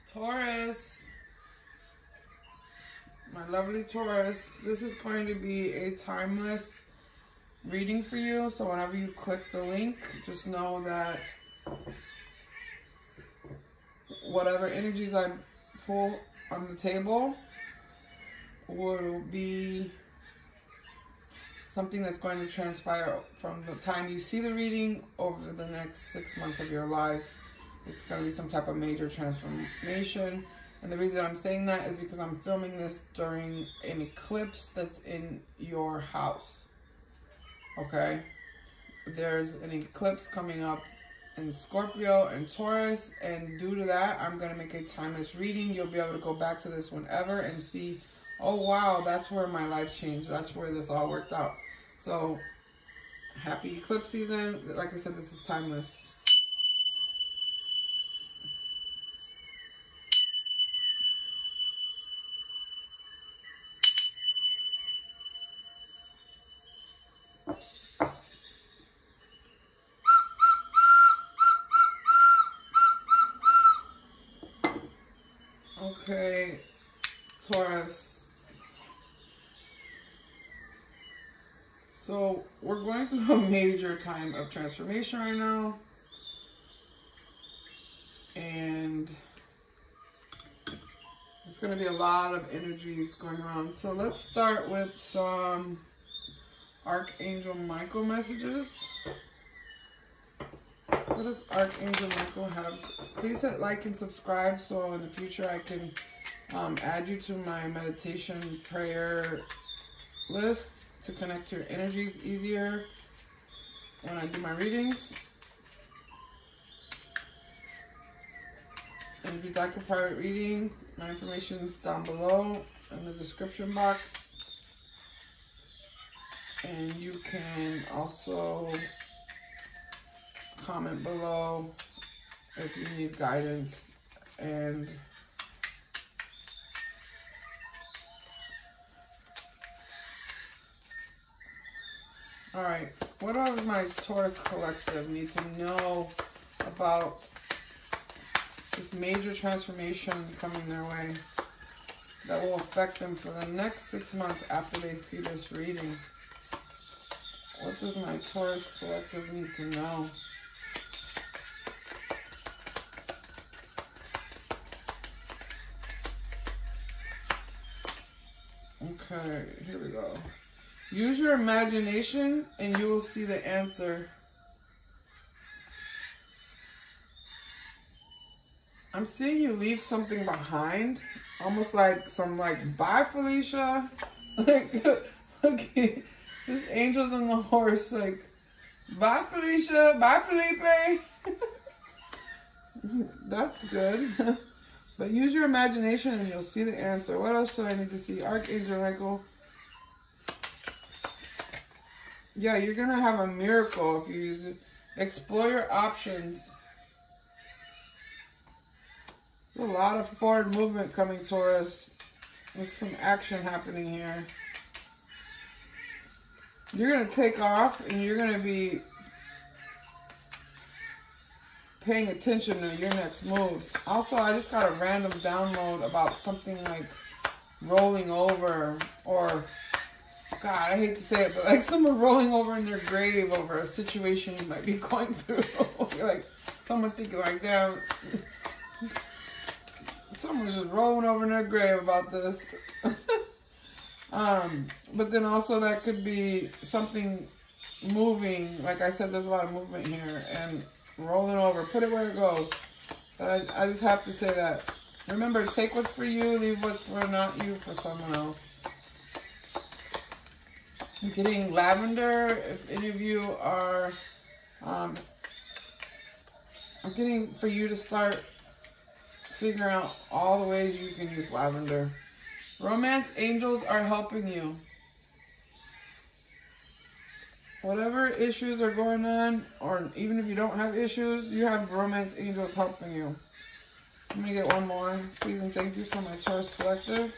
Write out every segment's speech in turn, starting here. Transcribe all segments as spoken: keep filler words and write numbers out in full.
Taurus, my lovely Taurus, this is going to be a timeless reading for you. So whenever you click the link, just know that whatever energies I pull on the table will be something that's going to transpire from the time you see the reading over the next six months of your life. It's going to be some type of major transformation. And the reason I'm saying that is because I'm filming this during an eclipse that's in your house. Okay? There's an eclipse coming up in Scorpio and Taurus, and due to that, I'm going to make a timeless reading. You'll be able to go back to this whenever and see, oh wow, that's where my life changed. That's where this all worked out. So, happy eclipse season. Like I said, this is timeless. Okay, Taurus. So we're going through a major time of transformation right now. And it's going to be a lot of energies going around. So let's start with some Archangel Michael messages. What does Archangel Michael have? Please hit like and subscribe so in the future I can um, add you to my meditation prayer list to connect your energies easier when I do my readings. And if you'd like a private reading, my information is down below in the description box. And you can also comment below if you need guidance. And all right, what does my Taurus collective need to know about this major transformation coming their way that will affect them for the next six months after they see this reading? What does my Taurus collective need to know? Okay, here we go. Use your imagination and you will see the answer. I'm seeing you leave something behind. Almost like some like, bye Felicia. Like, okay, this angel's on the horse like, bye Felicia, bye Felipe. That's good. But use your imagination and you'll see the answer. What else do I need to see? Archangel Michael. Yeah, you're going to have a miracle if you use it. Explore your options. There's a lot of forward movement coming, Taurus. There's some action happening here. You're going to take off and you're going to be paying attention to your next moves. Also, I just got a random download about something like rolling over, or God, I hate to say it, but like someone rolling over in their grave over a situation you might be going through. Like someone thinking like, damn, someone's just rolling over in their grave about this. um, but then also that could be something moving. Like I said, there's a lot of movement here, and rolling over, put it where it goes. But I, I just have to say that. Remember, take what's for you, leave what's for not you for someone else. I'm getting lavender. If any of you are, um, I'm getting for you to start figuring out all the ways you can use lavender. Romance angels are helping you. Whatever issues are going on, or even if you don't have issues, you have romance angels helping you. I'm going to get one more. Please and thank you for my Taurus collective.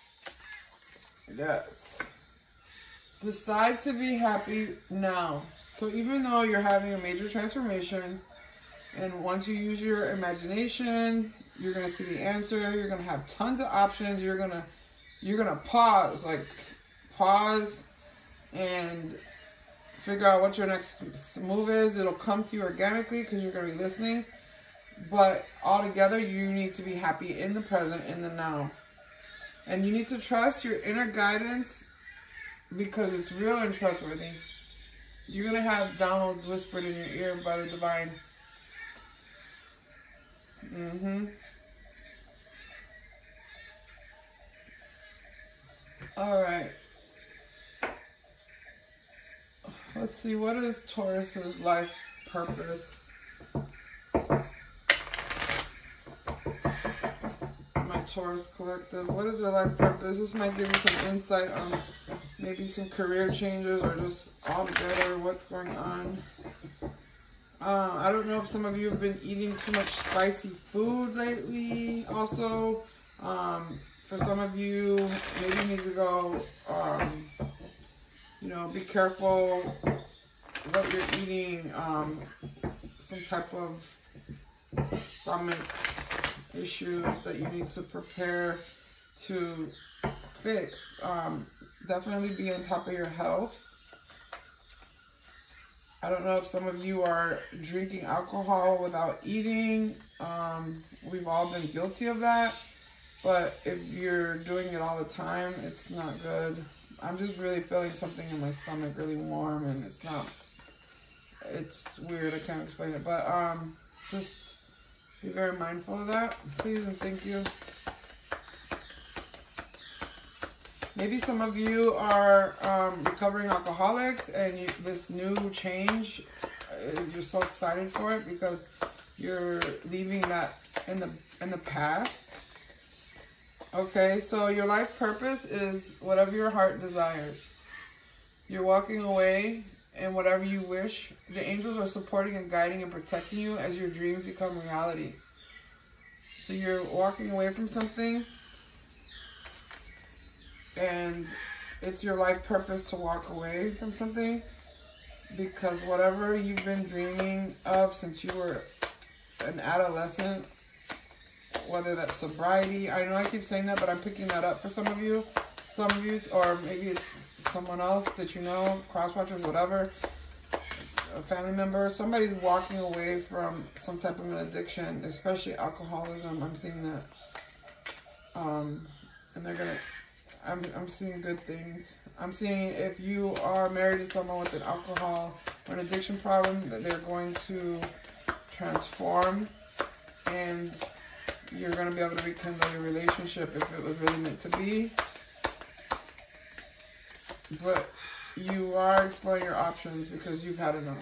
Yes. Decide to be happy now. So even though you're having a major transformation, and once you use your imagination, you're gonna see the answer. You're gonna have tons of options. You're gonna you're gonna pause, like pause, and figure out what your next move is. It'll come to you organically because you're gonna be listening. But altogether, you need to be happy in the present, in the now, and you need to trust your inner guidance because it's real and trustworthy. You're gonna have downloads whispered in your ear by the divine. Mm-hmm. All right. Let's see. What is Taurus's life purpose? My Taurus collective. What is your life purpose? This might give you some insight on maybe some career changes or just altogether what's going on. Uh, I don't know if some of you have been eating too much spicy food lately. Also, um, for some of you, maybe you need to go, um, you know, be careful what you're eating. Um, some type of stomach issues that you need to prepare to fix. Um, definitely be on top of your health. I don't know if some of you are drinking alcohol without eating. Um, we've all been guilty of that. But if you're doing it all the time, it's not good. I'm just really feeling something in my stomach really warm, and it's not, it's weird. I can't explain it. But um, just be very mindful of that, please, and thank you. Maybe some of you are um, recovering alcoholics, and you, this new change, uh, you're so excited for it because you're leaving that in the in the past. Okay, so your life purpose is whatever your heart desires. You're walking away, and whatever you wish, the angels are supporting and guiding and protecting you as your dreams become reality. So you're walking away from something, and it's your life purpose to walk away from something, because whatever you've been dreaming of since you were an adolescent, whether that's sobriety, I know I keep saying that, but I'm picking that up for some of you, some of you, or maybe it's someone else that you know, cross-watchers, whatever, a family member, somebody's walking away from some type of an addiction, especially alcoholism. I'm seeing that, um, and they're gonna, I'm, I'm seeing good things. I'm seeing if you are married to someone with an alcohol or an addiction problem, that they're going to transform, and you're going to be able to rekindle your relationship if it was really meant to be. But you are exploring your options because you've had enough.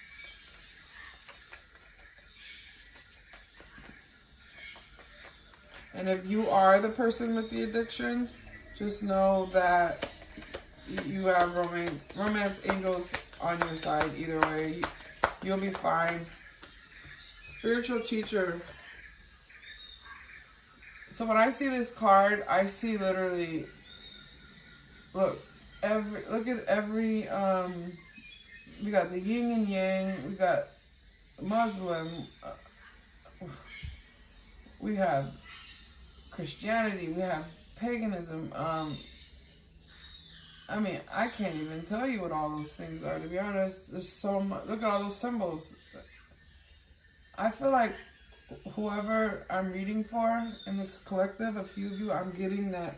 And if you are the person with the addiction, just know that you have romance, romance angels on your side either way. You'll be fine. Spiritual teacher. So when I see this card, I see literally, look, every look at every, um, we got the yin and yang, we got Muslim, uh, we have Christianity, we have paganism. Um, I mean, I can't even tell you what all those things are, to be honest. There's so much. Look at all those symbols. I feel like whoever I'm reading for in this collective, a few of you, I'm getting that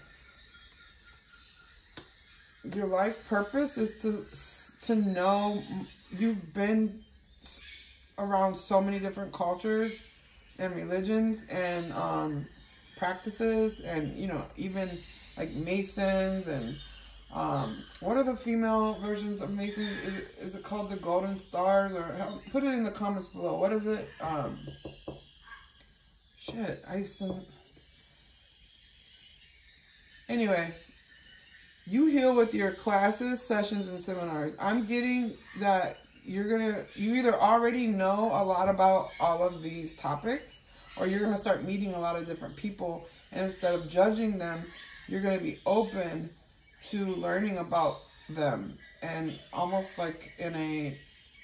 your life purpose is to to know you've been around so many different cultures and religions and um, practices, and you know, even like Masons and um, what are the female versions of Masons? Is it, is it called the Golden Stars? Or put it in the comments below. What is it? Um, shit, I used to. Anyway, you heal with your classes, sessions, and seminars. I'm getting that you're gonna, you either already know a lot about all of these topics, or you're gonna start meeting a lot of different people, and instead of judging them, you're gonna be open to learning about them, and almost like in a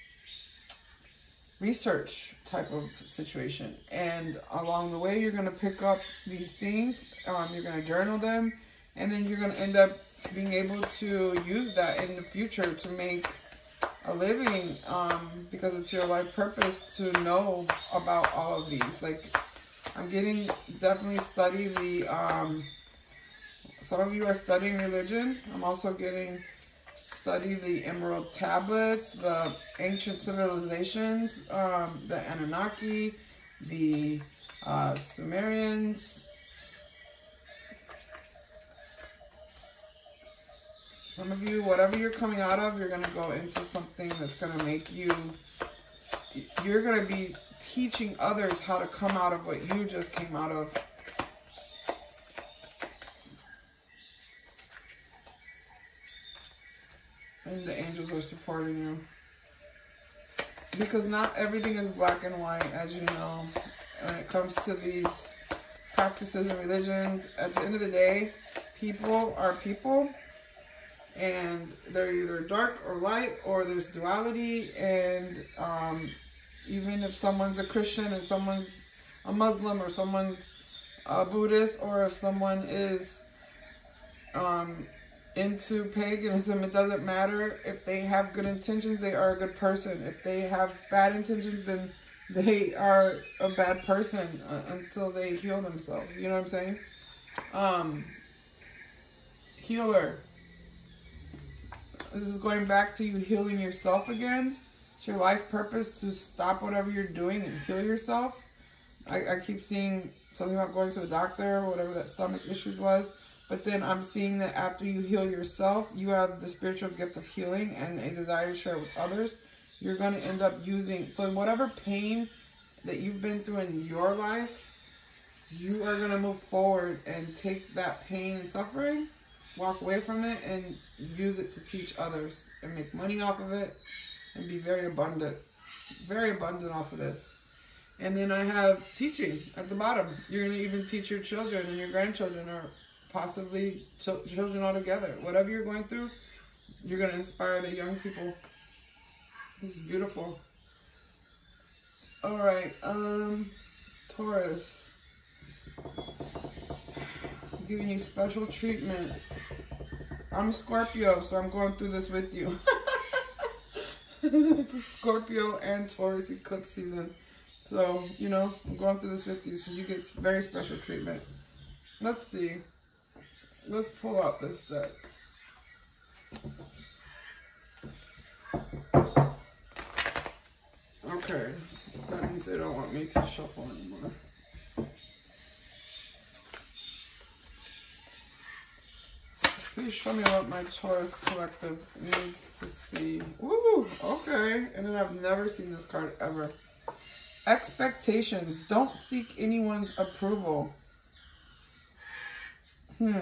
research type of situation. And along the way, you're going to pick up these things. Um, you're going to journal them. And then you're going to end up being able to use that in the future to make a living, um, because it's your life purpose to know about all of these. Like, I'm getting, definitely study the, um, some of you are studying religion. I'm also getting study the Emerald Tablets, the ancient civilizations, um, the Anunnaki, the uh, Sumerians. Some of you, whatever you're coming out of, you're going to go into something that's going to make you, you're going to be teaching others how to come out of what you just came out of. And the angels are supporting you. Because not everything is black and white, as you know. When it comes to these practices and religions, at the end of the day, people are people. And they're either dark or light, or there's duality. And um, even if someone's a Christian and someone's a Muslim, or someone's a Buddhist, or if someone is um, into paganism, it doesn't matter. If they have good intentions, they are a good person. If they have bad intentions, then they are a bad person uh, until they heal themselves. You know what I'm saying? Um, healer. This is going back to you healing yourself again. It's your life purpose to stop whatever you're doing and heal yourself. I, I keep seeing something about going to the doctor or whatever that stomach issues was. But then I'm seeing that after you heal yourself, you have the spiritual gift of healing and a desire to share with others. You're going to end up using, so whatever pain that you've been through in your life, you are going to move forward and take that pain and suffering, walk away from it, and use it to teach others and make money off of it and be very abundant. Very abundant off of this. And then I have teaching at the bottom. You're going to even teach your children and your grandchildren, or possibly ch children altogether. Whatever you're going through, you're going to inspire the young people. This is beautiful. All right, um, Taurus. I'm giving you special treatment. I'm a Scorpio, so I'm going through this with you. It's a Scorpio and Taurus eclipse season. So, you know, I'm going through this with you, so you get very special treatment. Let's see. Let's pull out this deck. Okay. That means they don't want me to shuffle anymore. Please show me what my Taurus collective needs to see. Woo! Okay. And then I've never seen this card ever. Expectations. Don't seek anyone's approval. Hmm.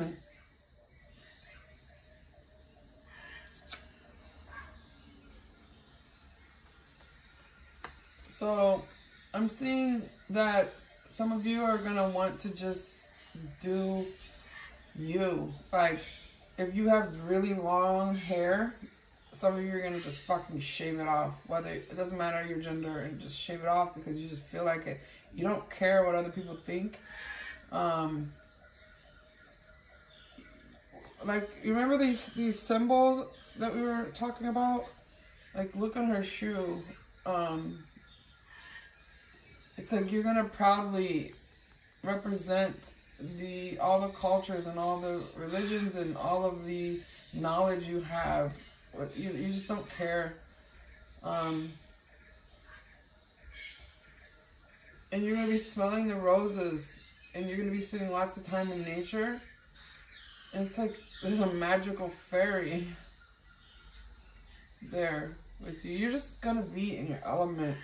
So, I'm seeing that some of you are going to want to just do you. Like, if you have really long hair, some of you are going to just fucking shave it off. Whether, it doesn't matter your gender, and just shave it off because you just feel like it. You don't care what other people think. Um, like, you remember these, these symbols that we were talking about? Like, look on her shoe. Um, it's like you're going to proudly represent the all the cultures and all the religions and all of the knowledge you have. You, you just don't care. Um, and you're going to be smelling the roses, and you're going to be spending lots of time in nature. And it's like there's a magical fairy there with you. You're just going to be in your element,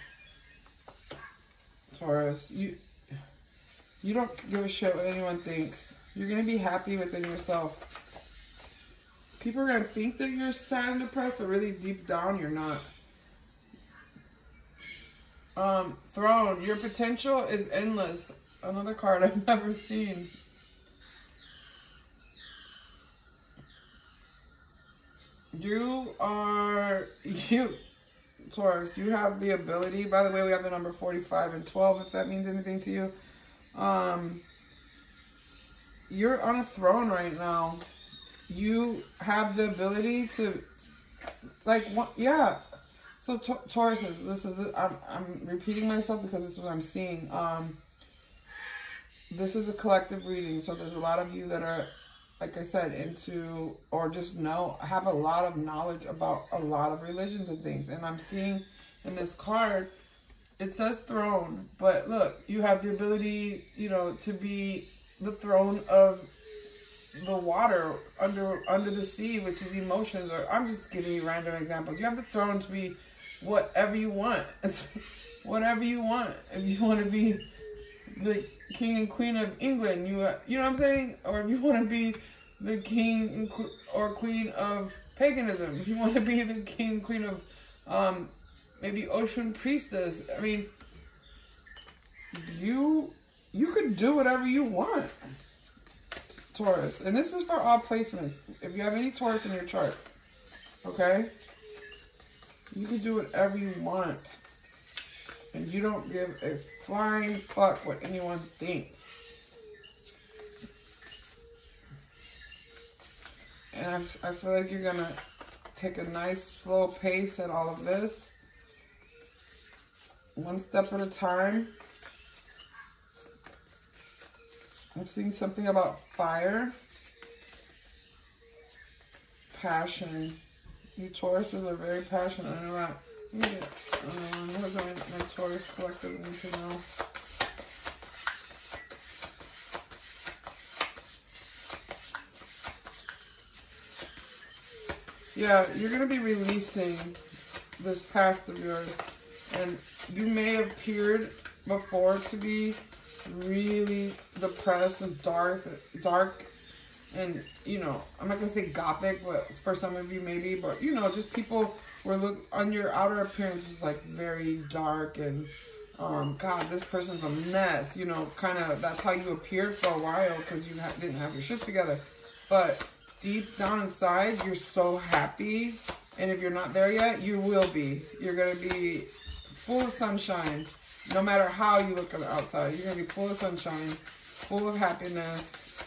Taurus. You... You don't give a shit what anyone thinks. You're going to be happy within yourself. People are going to think that you're sad and depressed, but really deep down, you're not. Um, Throne. Your potential is endless. Another card I've never seen. You are... You... Taurus, you have the ability, by the way, we have the number forty-five and twelve, if that means anything to you. Um, you're on a throne right now. You have the ability to, like, what, yeah. So, Tauruses, this is, the, I'm, I'm repeating myself because this is what I'm seeing. Um, this is a collective reading, so there's a lot of you that are, like I said, into, or just know, have a lot of knowledge about a lot of religions and things. And I'm seeing in this card, it says throne, but look, you have the ability, you know, to be the throne of the water under under the sea, which is emotions. Or I'm just giving you random examples. You have the throne to be whatever you want. It's whatever you want. If you want to be the king and queen of England, you uh, you know what I'm saying? Or if you want to be the king and qu or queen of paganism, if you want to be the king and queen of um, maybe ocean priestess. I mean, you you could do whatever you want, Taurus. And this is for all placements. If you have any Taurus in your chart, okay? You can do whatever you want. And you don't give a flying fuck what anyone thinks. And I, I feel like you're going to take a nice slow pace at all of this. One step at a time. I'm seeing something about fire. Passion. You Tauruses are very passionate. I know that. Let me get, um, what do my Taurus collective need to know? Yeah, you're going to be releasing this past of yours. And you may have appeared before to be really depressed and dark, dark, and, you know, I'm not going to say gothic, but for some of you maybe, but, you know, just people were look on your outer appearance was like very dark and, um, God, this person's a mess, you know, kind of, that's how you appeared for a while because you ha didn't have your shit together. But deep down inside, you're so happy, and if you're not there yet, you will be. You're going to be full of sunshine. No matter how you look on the outside, you're going to be full of sunshine, full of happiness.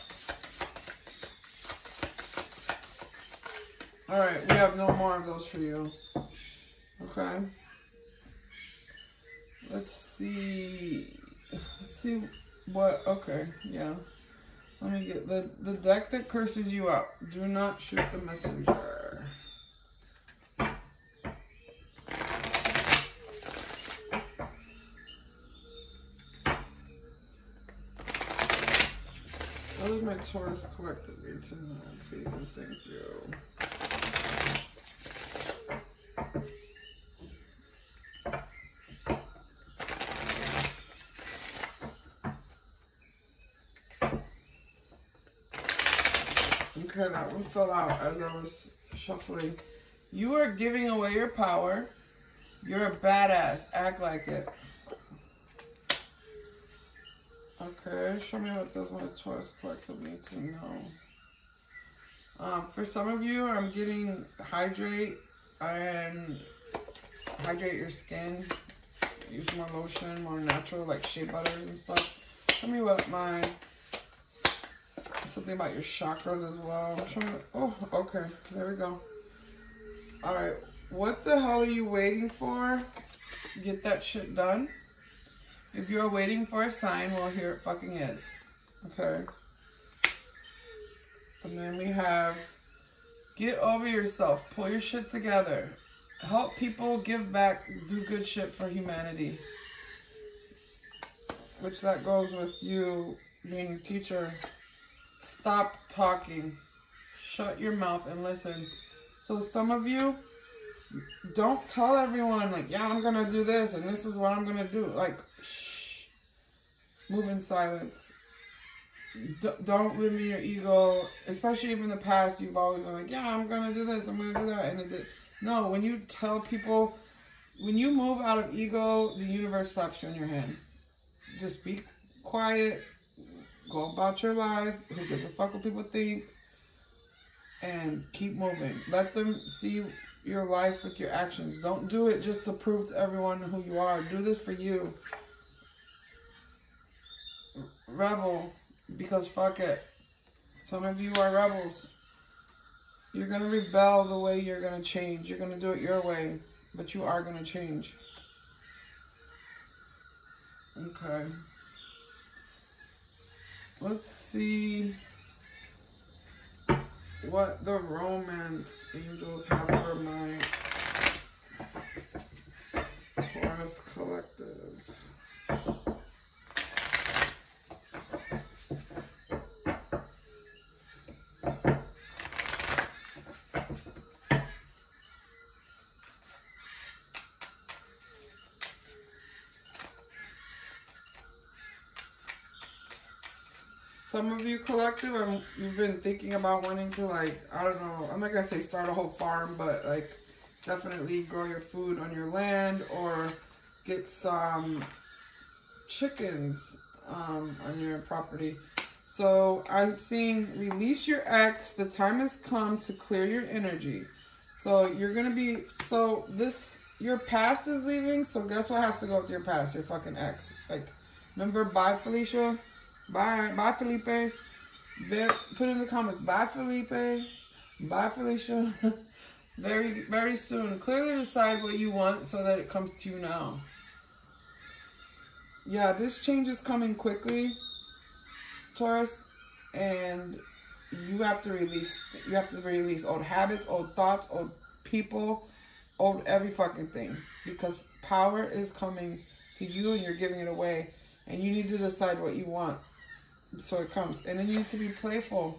All right, we have no more of those for you. Okay. Let's see. Let's see what, okay, yeah. Let me get the, the deck that curses you out. Do not shoot the messenger. What does my Taurus collective need to know, please and thank you? Okay, that one fell out as I was shuffling. You are giving away your power. You're a badass. Act like it. Okay, show me what does my Taurus collective need to know. Um, for some of you, I'm getting hydrate and hydrate your skin. Use more lotion, more natural, like shea butters and stuff. Show me what my, something about your chakras as well. Show me, oh, okay, there we go. All right, what the hell are you waiting for? Get that shit done. If you're waiting for a sign, well, here it fucking is. Okay. And then we have, get over yourself. Pull your shit together. Help people, give back, do good shit for humanity. Which that goes with you being a teacher. Stop talking. Shut your mouth and listen. So some of you, don't tell everyone, like, yeah, I'm going to do this, and this is what I'm going to do. Like, shh. Move in silence. D don't live in your ego. Especially if in the past, you've always been like, yeah, I'm going to do this, I'm going to do that. And it did. No, when you tell people, when you move out of ego, the universe slaps you on your hand. Just be quiet. Go about your life. Who gives a fuck what people think? And keep moving. Let them see your life with your actions. Don't do it just to prove to everyone who you are. Do this for you. Rebel, because fuck it. Some of you are rebels. You're going to rebel the way you're going to change. You're going to do it your way, but you are going to change. Okay. Let's see what the romance angels have for my Taurus collective. Some of you collective, I'm, you've been thinking about wanting to, like, I don't know, I'm not going to say start a whole farm, but, like, definitely grow your food on your land or get some chickens um, on your property. So I'm seeing release your ex. The time has come to clear your energy. So you're going to be, so this, your past is leaving. So guess what has to go with your past? Your fucking ex. Like, remember, bye, Felicia? Bye. Bye, Felipe. Very, put in the comments, bye, Felipe. Bye, Felicia. very, very soon. Clearly decide what you want so that it comes to you now. Yeah, this change is coming quickly, Taurus, and you have to release, you have to release old habits, old thoughts, old people, old every fucking thing, because power is coming to you and you're giving it away, and you need to decide what you want so it comes. And then you need to be playful.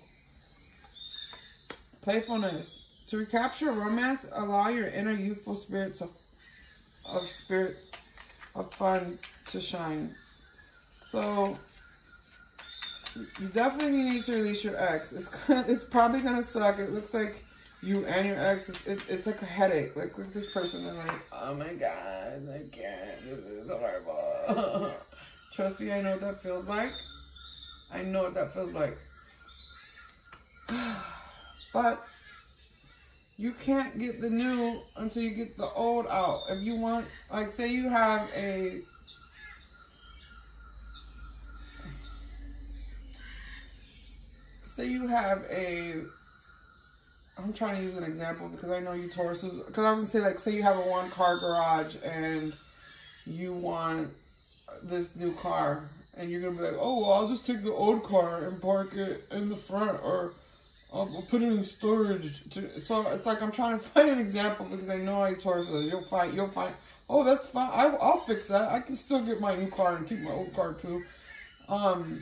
Playfulness. To recapture romance, allow your inner youthful spirits of, of spirit of fun to shine. So you definitely need to release your ex. It's it's probably gonna suck. It looks like you and your ex, it's, it, it's like a headache. Like, look at this person, they're like, oh my god, I can't, this is horrible. Trust me, I know what that feels like. I know what that feels like. But you can't get the new until you get the old out. If you want, like, say you have a, say you have a, I'm trying to use an example because I know you Tauruses, because I was going to say, like, say you have a one car garage and you want this new car, and you're going to be like, oh, well, I'll just take the old car and park it in the front, or I'll, I'll put it in storage. To, so it's like I'm trying to find an example because I know I Tauruses. You'll find, you'll find, oh, that's fine. I, I'll fix that. I can still get my new car and keep my old car too. Um...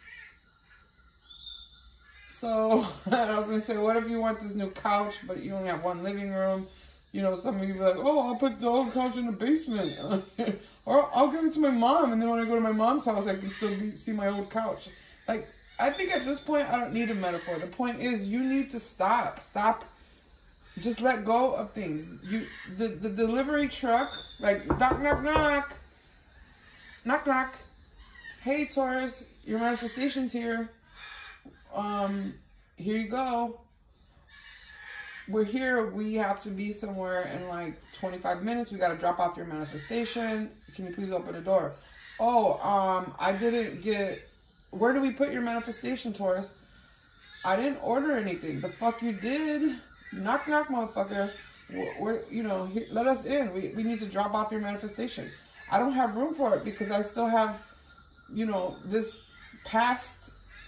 So, I was going to say, what if you want this new couch, but you only have one living room? You know, some of you be like, oh, I'll put the old couch in the basement. Or I'll give it to my mom, and then when I go to my mom's house, I can still be, see my old couch. Like, I think at this point, I don't need a metaphor. The point is, you need to stop. Stop. Just let go of things. You, the, the delivery truck, like, knock, knock, knock. Knock, knock. Hey, Taurus, your manifestation's here. Um, here you go. We're here. We have to be somewhere in like twenty-five minutes. We got to drop off your manifestation. Can you please open the door? Oh, um, I didn't get, where do we put your manifestation, Taurus? I didn't order anything. The fuck you did? Knock, knock, motherfucker. We're, we're you know, here, let us in. We, we need to drop off your manifestation. I don't have room for it because I still have, you know, this past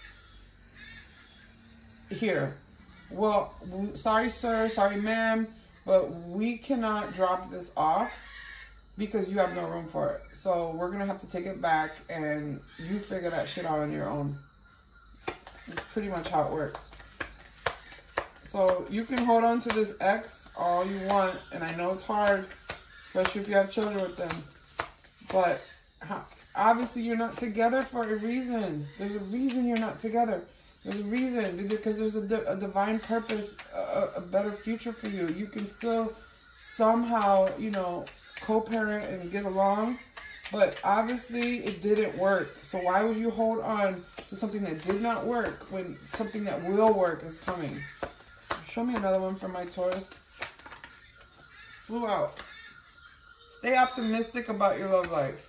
here. Well, sorry sir, sorry ma'am, but we cannot drop this off because you have no room for it. So we're gonna have to take it back and you figure that shit out on your own. That's pretty much how it works. So you can hold on to this ex all you want, and I know it's hard, especially if you have children with them, but obviously you're not together for a reason. There's a reason you're not together. There's a reason, because there's a, a divine purpose, a, a better future for you. You can still somehow, you know, co-parent and get along, but obviously it didn't work. So why would you hold on to something that did not work when something that will work is coming? Show me another one for my Taurus. flew out. Stay optimistic about your love life.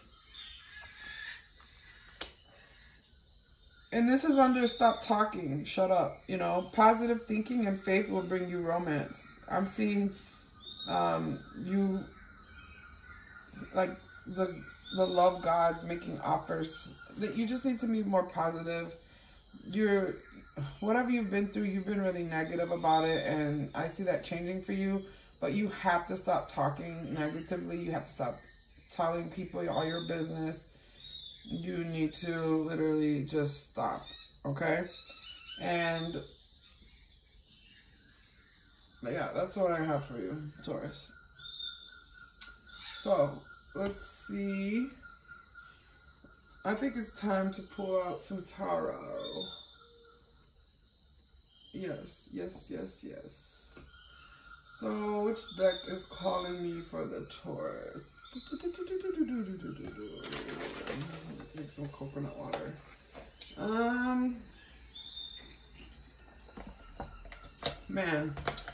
And this is under stop talking, shut up. You know, positive thinking and faith will bring you romance. I'm seeing um, you, like the the love gods making offers. That you just need to be more positive. You're, whatever you've been through, you've been really negative about it, and I see that changing for you. But you have to stop talking negatively. You have to stop telling people all your business. You need to literally just stop, okay? And yeah, that's what I have for you, Taurus. So let's see. I think it's time to pull out some tarot. Yes, yes, yes, yes. So which deck is calling me for the Taurus? Drink some coconut water. Um, man,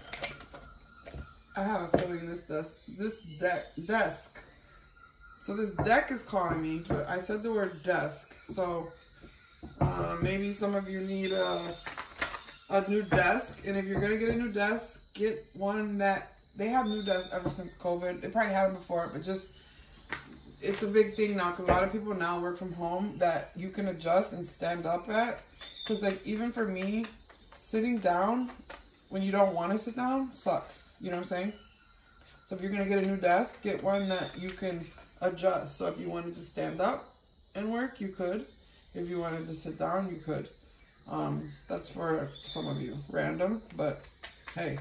I have a feeling this desk, this deck, desk. So this deck is calling me, but I said the word desk. So uh, maybe some of you need a a new desk, and if you're gonna get a new desk, get one that they have new desks ever since COVID. They probably had them before, but just it's a big thing now because a lot of people now work from home that you can adjust and stand up at. Because like even for me, sitting down when you don't want to sit down sucks. You know what I'm saying? So if you're gonna get a new desk, get one that you can adjust. So if you wanted to stand up and work, you could. If you wanted to sit down, you could. Um, that's for some of you. Random, but hey.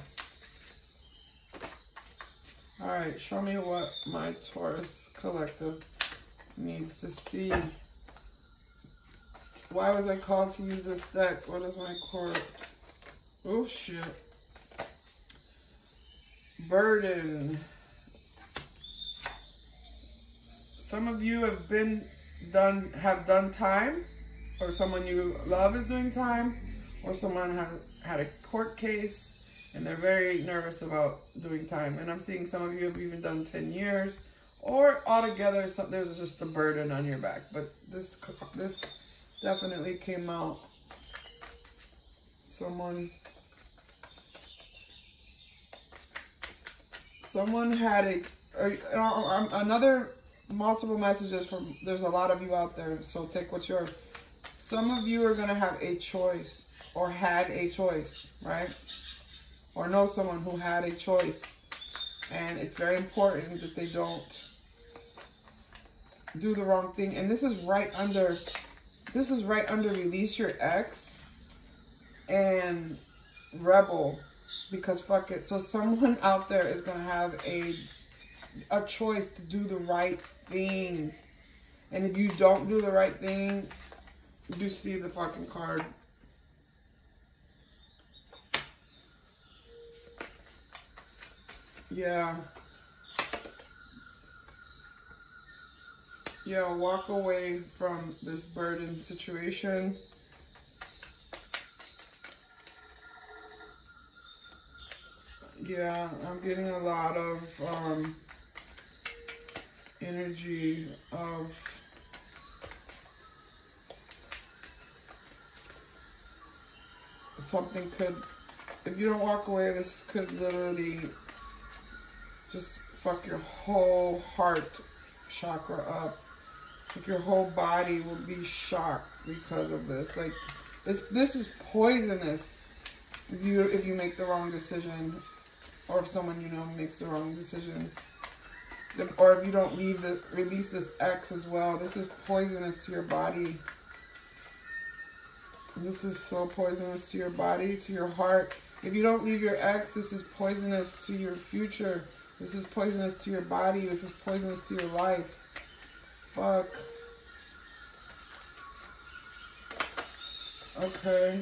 Alright, show me what my Taurus collective needs to see. Why was I called to use this deck? What is my core? Oh shit. Burden. Some of you have been done, have done time, or someone you love is doing time, or someone has had a court case and they're very nervous about doing time. And I'm seeing some of you have even done ten years, or altogether some, there's just a burden on your back. But this this definitely came out. Someone someone had a, or, or, another multiple messages from, there's a lot of you out there, so take what's yours. Some of you are going to have a choice, or had a choice, right? Or know someone who had a choice. And it's very important that they don't do the wrong thing. And this is right under, this is right under release your ex and rebel, because fuck it. So someone out there is going to have a, a choice to do the right thing. And if you don't do the right thing, you see the fucking card. Yeah. Yeah, walk away from this burden situation. Yeah, I'm getting a lot of um, energy of something could, if you don't walk away, this could literally just fuck your whole heart chakra up. Like your whole body will be shocked because of this. Like this, this is poisonous. If you if you make the wrong decision, or if someone you know makes the wrong decision, or if you don't leave the release this X as well, this is poisonous to your body. This is so poisonous to your body, to your heart. If you don't leave your ex, this is poisonous to your future. This is poisonous to your body. This is poisonous to your life. Fuck. Okay.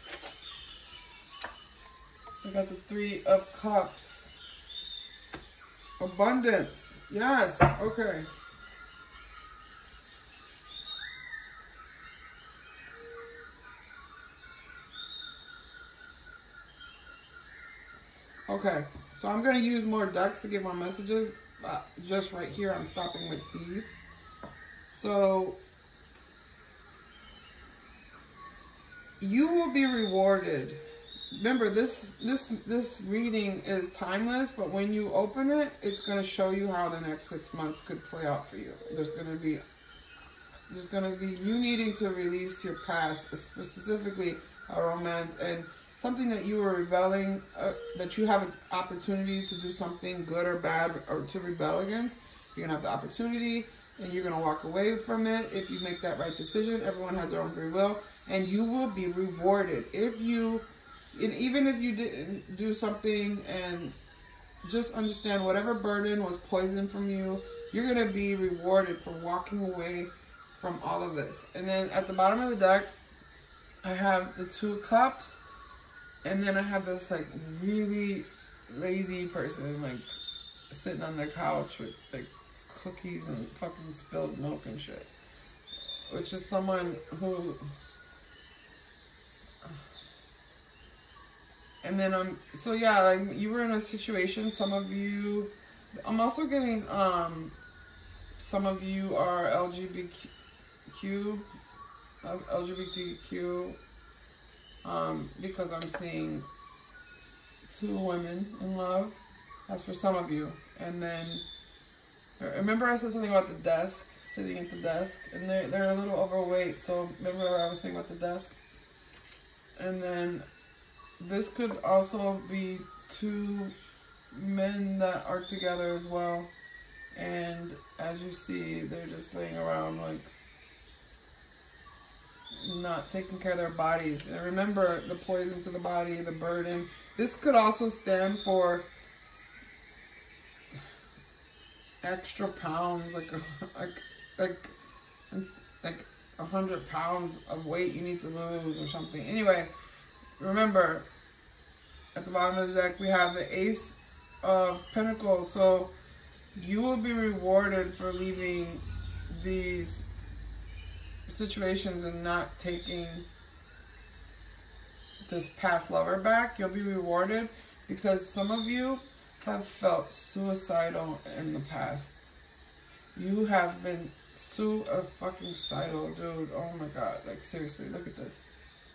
I got the Three of Cups. Abundance. Yes. Okay. Okay. So I'm going to use more decks to give more messages. Uh, just right here, I'm stopping with these. So you will be rewarded. Remember, this this this reading is timeless, but when you open it, it's going to show you how the next six months could play out for you. There's going to be there's going to be you needing to release your past, specifically a romance and something that you were rebelling, uh, that you have an opportunity to do something good or bad or to rebel against. You're going to have the opportunity and you're going to walk away from it if you make that right decision. Everyone has their own free will, and you will be rewarded. If you, and even if you didn't do something, and just understand whatever burden was poisoned from you, you're going to be rewarded for walking away from all of this. And then at the bottom of the deck, I have the Two of Cups. And then I have this like really lazy person like sitting on the couch with like cookies and fucking spilled milk and shit. Which is someone who... And then um so yeah, like you were in a situation, some of you, I'm also getting um some of you are L G B T Q L G B T Q. Um, because I'm seeing two women in love. That's for some of you. And then, remember I said something about the desk, sitting at the desk, and they're, they're a little overweight, so remember I was saying about the desk? And then, this could also be two men that are together as well. And as you see, they're just laying around like, not taking care of their bodies. And remember, the poison to the body, the burden. This could also stand for extra pounds, like like like like a hundred pounds of weight you need to lose or something. Anyway, remember, at the bottom of the deck we have the Ace of Pentacles. So you will be rewarded for leaving these situations and not taking this past lover back. You'll be rewarded because some of you have felt suicidal in the past. You have been su-a-fucking-sidal, dude. Oh my god, like seriously, look at this.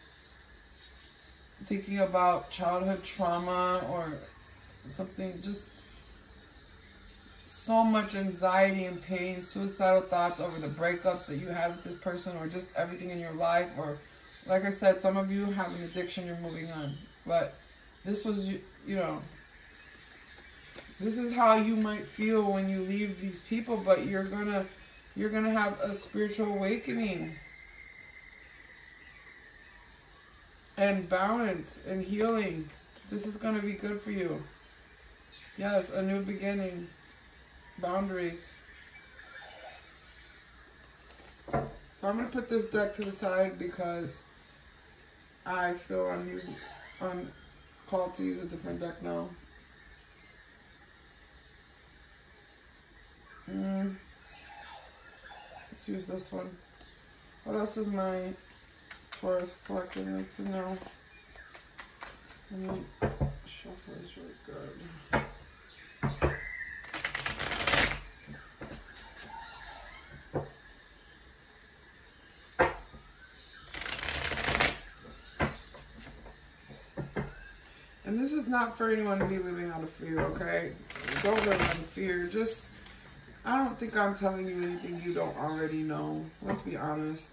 Thinking about childhood trauma or something, just so much anxiety and pain, suicidal thoughts over the breakups that you had with this person, or just everything in your life, or like I said, some of you have an addiction, you're moving on. But this was, you, you know, this is how you might feel when you leave these people, but you're gonna, you're gonna have a spiritual awakening and balance and healing. This is gonna be good for you. Yes, a new beginning. Boundaries. So I'm going to put this deck to the side because I feel I'm using, I'm called to use a different deck now. Mm. Let's use this one. What else is my Taurus collecting need to know? Let me shuffle this really good. And this is not for anyone to be living out of fear, okay? Don't live out of fear. Just, I don't think I'm telling you anything you don't already know. Let's be honest.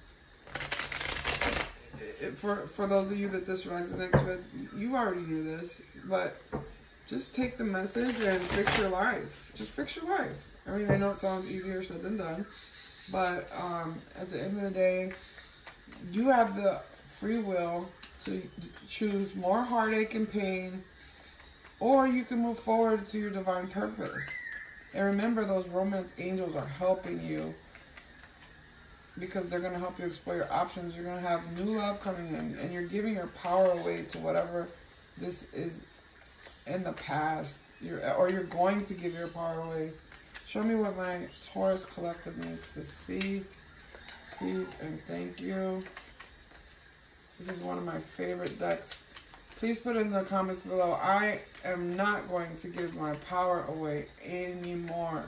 It, for, for those of you that this resonates with, you already knew this. But just take the message and fix your life. Just fix your life. I mean, I know it sounds easier said than done. But um, at the end of the day, you have the free will to choose more heartache and pain, or you can move forward to your divine purpose. And remember, those romance angels are helping you because they're going to help you explore your options. You're going to have new love coming in, and you're giving your power away to whatever this is in the past. You're, or you're going to give your power away. Show me what my Taurus collective needs to see, please, and thank you. This is one of my favorite decks please put in the comments below. I am not going to give my power away anymore.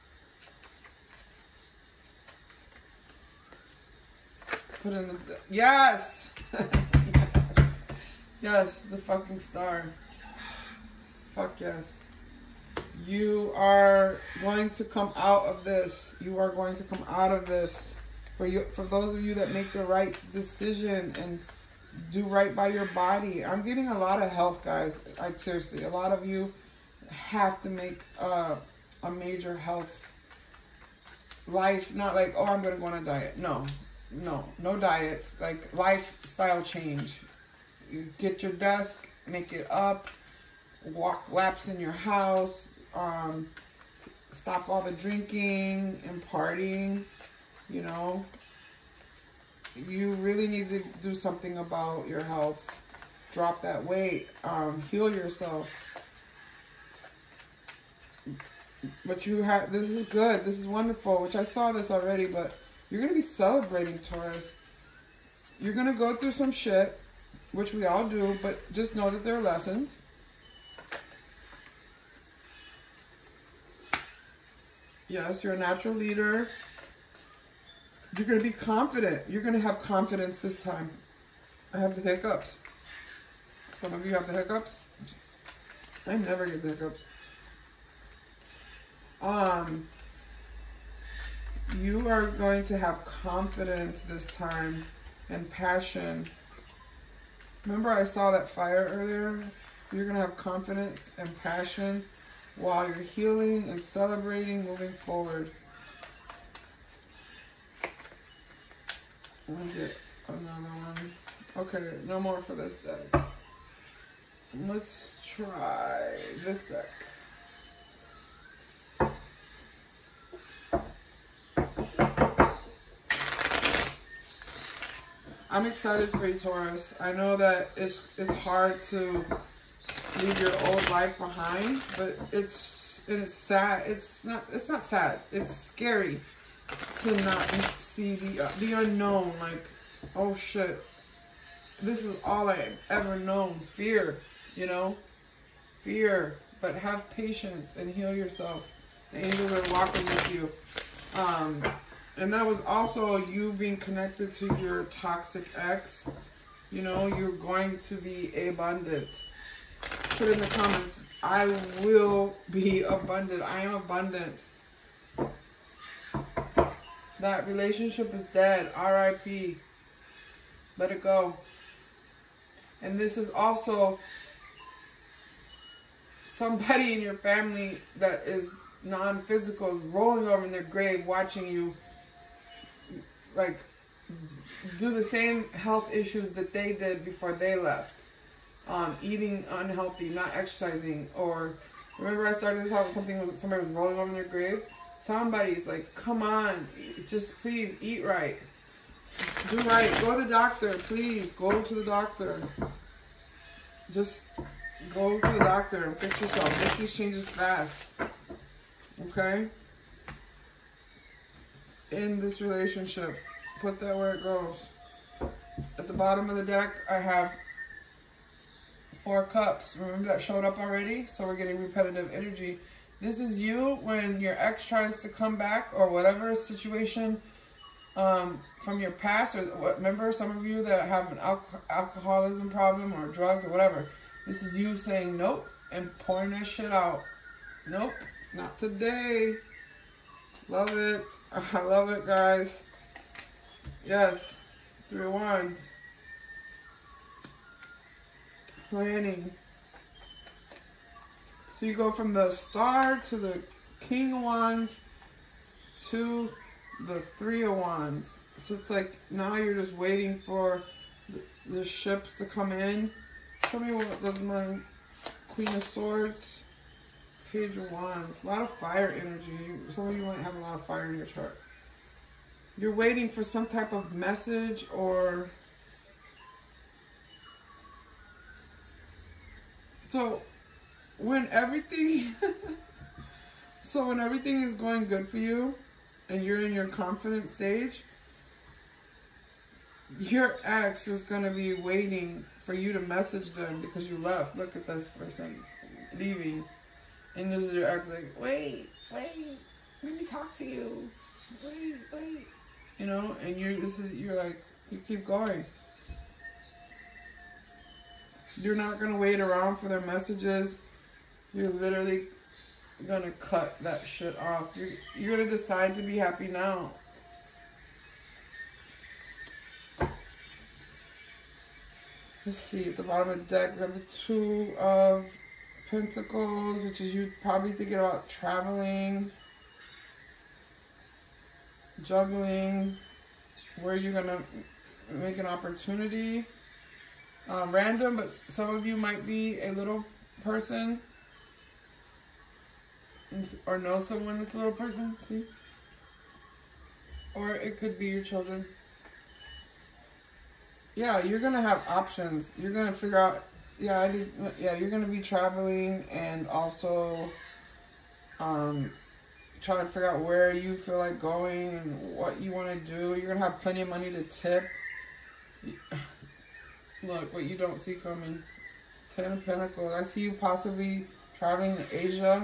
Put in the... Yes! Yes! Yes, the fucking star. Fuck yes. You are going to come out of this. You are going to come out of this. For you, for those of you that make the right decision and do right by your body. I'm getting a lot of health, guys. Like, seriously, a lot of you have to make uh, a major health life. Not like, oh, I'm going to go on a diet. No, no, no diets. Like, lifestyle change. You get your desk, make it up, walk laps in your house, um, stop all the drinking and partying, you know. You really need to do something about your health. Drop that weight, um, heal yourself. But you have, this is good, this is wonderful, which I saw this already, but you're going to be celebrating, Taurus. You're going to go through some shit, which we all do, but just know that there are lessons. Yes, you're a natural leader. You're going to be confident. You're going to have confidence this time. I have the hiccups. Some of you have the hiccups. I never get the hiccups. Um, you are going to have confidence this time and passion. Remember I saw that fire earlier? You're going to have confidence and passion while you're healing and celebrating, moving forward. Let me get another one. Okay, no more for this deck. Let's try this deck. I'm excited for you, Taurus. I know that it's it's hard to leave your old life behind, but it's and it's sad. It's not it's not sad. It's scary to not see the uh, the unknown. Like, oh shit, this is all I've ever known. Fear, you know, fear. But have patience and heal yourself. The angels are walking with you. Um. And that was also you being connected to your toxic ex. You know, you're going to be abundant. Put in the comments, I will be abundant. I am abundant. That relationship is dead. R I P Let it go. And this is also somebody in your family that is non-physical, rolling over in their grave, watching you like do the same health issues that they did before they left. Um, eating unhealthy, not exercising, or remember I started this out with something, somebody was rolling over in their grave? Somebody's like, come on, just please eat right. Do right. Go to the doctor, please. Go to the doctor. Just go to the doctor and fix yourself. Make these changes fast. Okay? In this relationship, put that where it goes. At the bottom of the deck, I have four cups. Remember that showed up already? So we're getting repetitive energy. This is you when your ex tries to come back, or whatever situation um, from your past, or what, remember some of you that have an al alcoholism problem or drugs or whatever. This is you saying nope and pouring that shit out. Nope, not today. Love it. I love it, guys. Yes. Three of Wands. Planning. So you go from the Star to the King of Wands to the Three of Wands. So it's like now you're just waiting for the, the ships to come in. Show me what does my Queen of Swords. Page of Wands. A lot of fire energy. Some of you might have a lot of fire in your chart. You're waiting for some type of message, or so when everything so when everything is going good for you and you're in your confident stage, your ex is going to be waiting for you to message them because you left. Look at this person leaving. And this is your ex like, wait, wait, let me talk to you. Wait, wait. You know, and you're, this is, you're like, you keep going. You're not going to wait around for their messages. You're literally going to cut that shit off. You're, you're going to decide to be happy now. Let's see, at the bottom of the deck, we have the Two of Pentacles, which is you probably thinking about traveling, juggling, where you're going to make an opportunity. Um, random, but some of you might be a little person or know someone that's a little person, see? Or it could be your children. Yeah, you're going to have options. You're going to figure out, yeah, I did, yeah, you're going to be traveling and also um, trying to figure out where you feel like going and what you want to do. You're going to have plenty of money to tip. Look, what you don't see coming. Ten of Pentacles. I see you possibly traveling to Asia,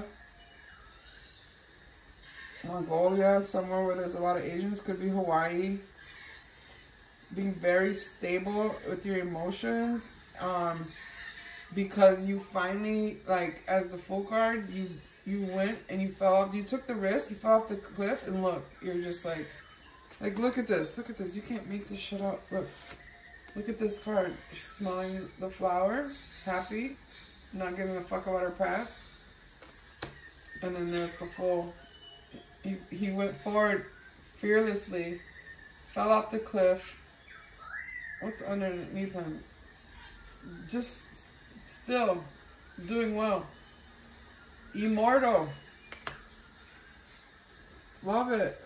Mongolia, somewhere where there's a lot of Asians. Could be Hawaii. Being very stable with your emotions. Um, because you finally, like, as the Fool card, you you went and you fell off. You took the risk. You fell off the cliff. And look, you're just like, like, look at this. Look at this. You can't make this shit up. Look. Look at this card. She's smelling the flower, happy, not giving a fuck about her past. And then there's the Fool. He, he went forward fearlessly, fell off the cliff. What's underneath him? Just still doing well. Immortal. Love it.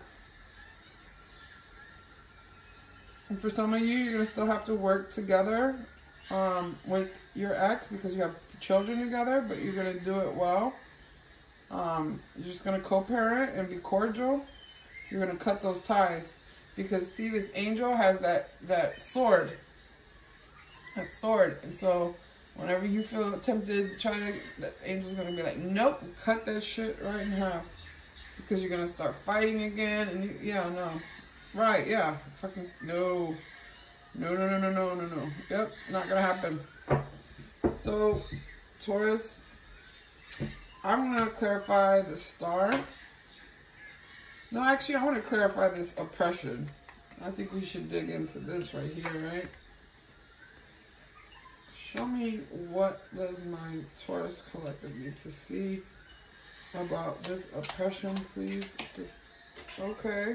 And for some of you, you're going to still have to work together um, with your ex because you have children together, but you're going to do it well. Um, you're just going to co-parent and be cordial. You're going to cut those ties. Because, see, this angel has that, that sword. That sword. And so, whenever you feel tempted to try to, that angel's going to be like, nope, cut that shit right in half. Because you're going to start fighting again. And, you, yeah, no. Right, yeah. Fucking, no. No, no, no, no, no, no, no. Yep, not gonna happen. So, Taurus, I'm gonna clarify the star. No, actually, I want to clarify this oppression. I think we should dig into this right here, right? Show me what does my Taurus collective need to see about this oppression, please. This, okay.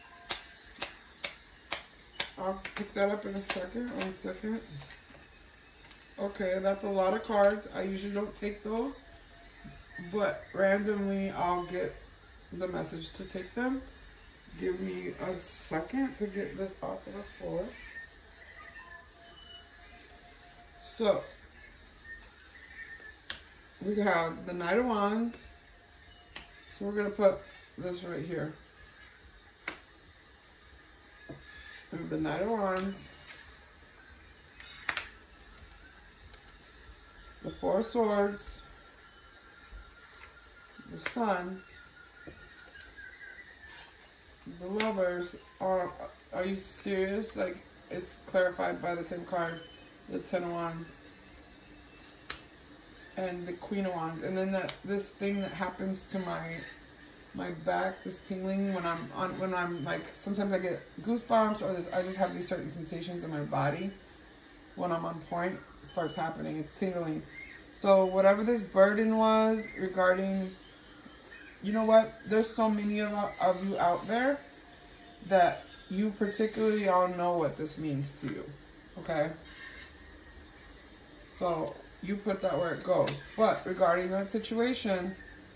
I'll pick that up in a second. One second. Okay, that's a lot of cards. I usually don't take those, but randomly I'll get the message to take them. Give me a second to get this off of the floor. So, we have the Knight of Wands. So we're going to put this right here. The Knight of Wands, the Four of Swords, the Sun, the Lovers. Are are you serious? Like, it's clarified by the same card, the Ten of Wands, and the Queen of Wands, and then that this thing that happens to my my back, this tingling when I'm on, when I'm like, sometimes I get goosebumps, or this, I just have these certain sensations in my body when I'm on point. It starts happening. It's tingling. So whatever this burden was regarding, you know what? There's so many of, of you out there that you particularly all know what this means to you. Okay? So you put that where it goes. But regarding that situation,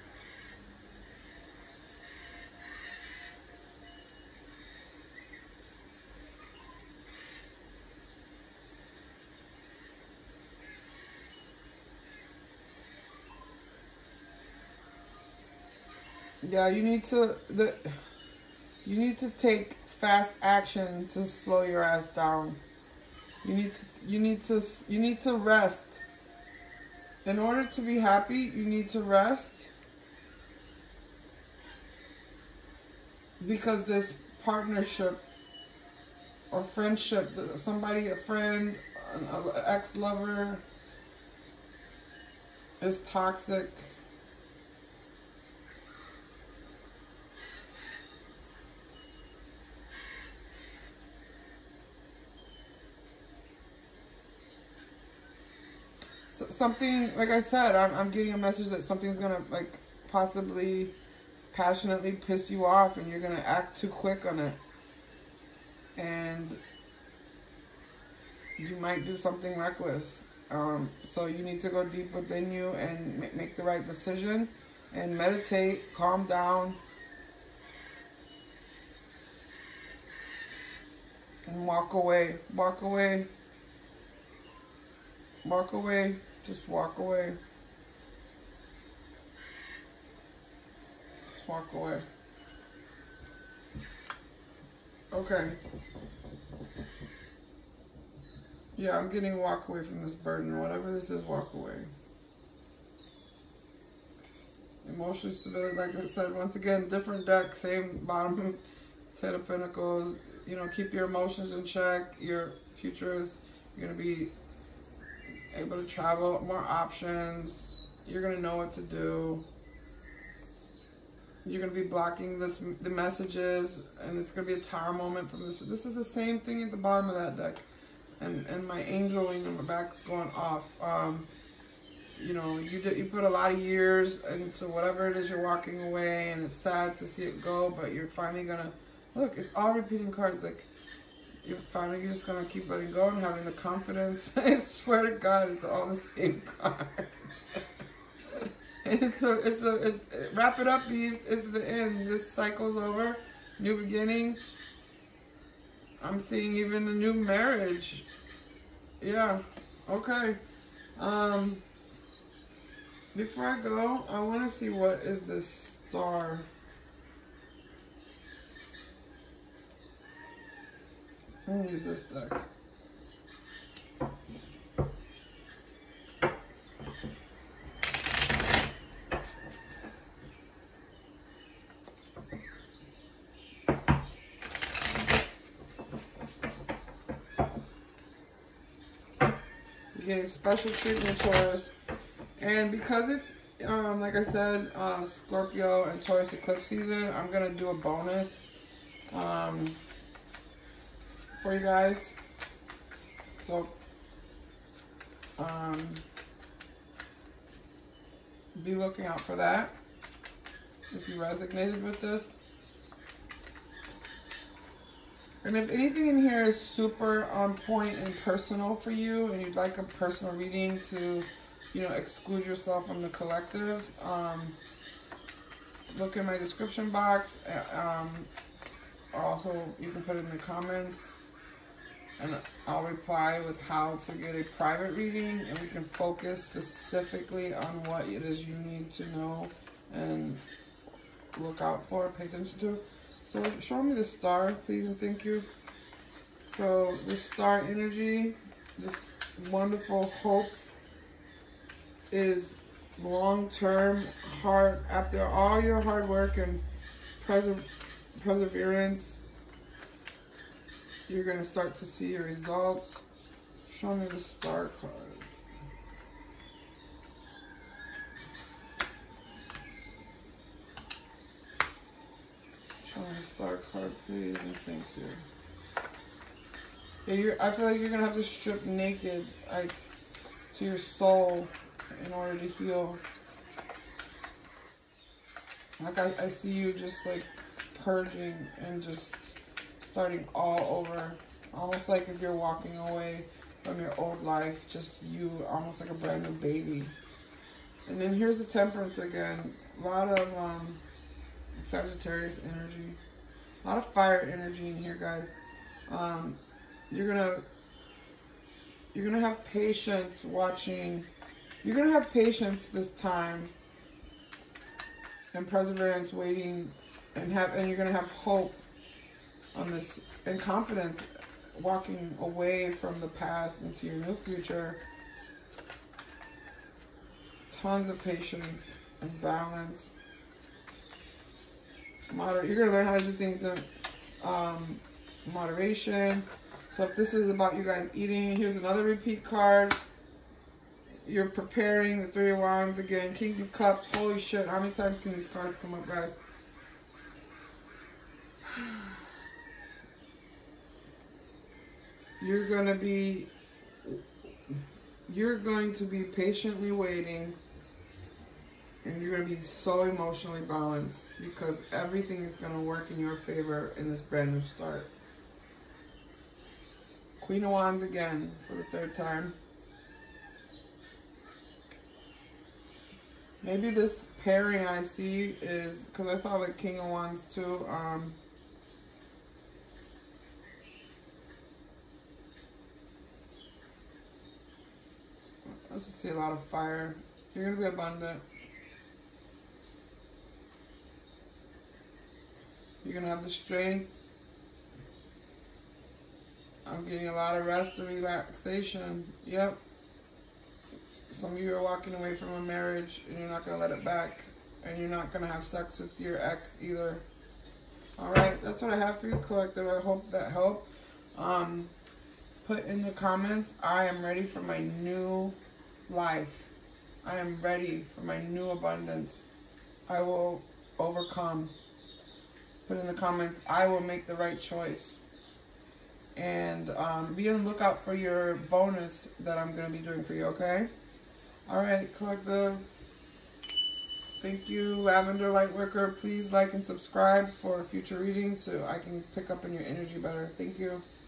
yeah, you need to the you need to take fast action to slow your ass down. You need to, you need to, you need to rest. In order to be happy, you need to rest. Because this partnership or friendship, somebody, a friend, an ex-lover is toxic. So something, like I said, I'm, I'm getting a message that something's gonna like possibly passionately piss you off and you're gonna act too quick on it. And you might do something reckless. Um, so you need to go deep within you and make the right decision and meditate, calm down, and walk away. Walk away. Walk away. Just walk away. Just walk away. Okay. Yeah, I'm getting walk away from this burden. Whatever this is, walk away. Emotional stability, like I said, once again, different deck, same bottom, Ten of Pentacles. You know, keep your emotions in check. Your future is, you're going to be able to travel, more options. You're going to know what to do. You're going to be blocking this, the messages, and it's going to be a Tower moment from this. This is the same thing at the bottom of that deck. And, and my angel wing on my back's going off. Um, you know, you did, you put a lot of years into whatever it is you're walking away, and it's sad to see it go, but you're finally going to, look, it's all repeating cards. Like, you're finally you're just going to keep letting go and having the confidence. I swear to God, it's all the same card. And it's a, it's a, it, it, wrap it up, bees. It's the end. This cycle's over. New beginning. I'm seeing even a new marriage. Yeah. Okay. Um, before I go, I want to see what is this star. I'm going to use this deck. Getting special treatment, Taurus. And because it's, um, like I said, uh, Scorpio and Taurus eclipse season, I'm going to do a bonus um, for you guys. So, um, be looking out for that if you resonated with this. And if anything in here is super on point and personal for you, and you'd like a personal reading to, you know, exclude yourself from the collective, um, look in my description box. Um, also, you can put it in the comments, and I'll reply with how to get a private reading, and we can focus specifically on what it is you need to know and look out for, pay attention to. So show me the star, please, and thank you. So the star energy, this wonderful hope, is long-term, hard, after all your hard work and perse perseverance, you're going to start to see your results. Show me the star card. Show me the star card, please, and thank you. Yeah, you're, I feel like you're going to have to strip naked, like, to your soul in order to heal. Like, I, I see you just, like, purging and just starting all over. Almost like if you're walking away from your old life, just you, almost like a brand new baby. And then here's the Temperance again. A lot of um, Sagittarius energy. A lot of fire energy in here, guys. Um, you're gonna, you're gonna have patience watching. You're gonna have patience this time, and perseverance, waiting, and have, and you're gonna have hope on this, and confidence walking away from the past into your new future. Tons of patience and balance. Moder you're going to learn how to do things in um, moderation. So if this is about you guys eating, here's another repeat card. You're preparing the Three of Wands again. King of Cups. Holy shit. How many times can these cards come up, guys? You're going to be... You're going to be patiently waiting. And you're going to be so emotionally balanced. Because everything is going to work in your favor in this brand new start. Queen of Wands again for the third time. Maybe this pairing I see is, because I saw the King of Wands too. Um, I just see a lot of fire. You're going to be abundant. You're going to have the strength. I'm getting a lot of rest and relaxation. Yep. Some of you are walking away from a marriage and you're not going to let it back. And you're not going to have sex with your ex either. Alright, that's what I have for you, collective. I hope that helped. Um, put in the comments, I am ready for my new life. I am ready for my new abundance. I will overcome. Put in the comments, I will make the right choice. And um, be on the lookout for your bonus that I'm going to be doing for you, okay? Alright, collective. Thank you, Lavender Lightworker. Please like and subscribe for future readings so I can pick up on your energy better. Thank you.